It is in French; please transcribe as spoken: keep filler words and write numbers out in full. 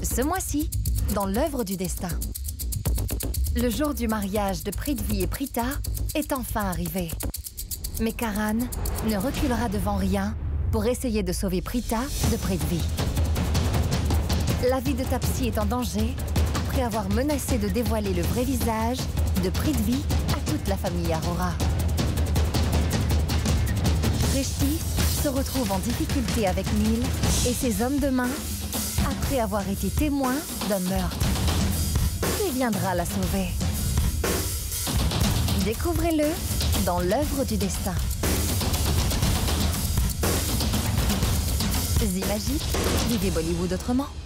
Ce mois-ci, dans l'œuvre du destin. Le jour du mariage de Prithvi et Pritha est enfin arrivé. Mais Karan ne reculera devant rien pour essayer de sauver Pritha de Prithvi. La vie de Tapsi est en danger après avoir menacé de dévoiler le vrai visage de Prithvi à toute la famille Arora. Drishti se retrouve en difficulté avec Nil et ses hommes de main après avoir été témoin d'un meurtre. Qui viendra la sauver? Découvrez-le dans l'œuvre du destin. Zimagique, vivez Bollywood autrement.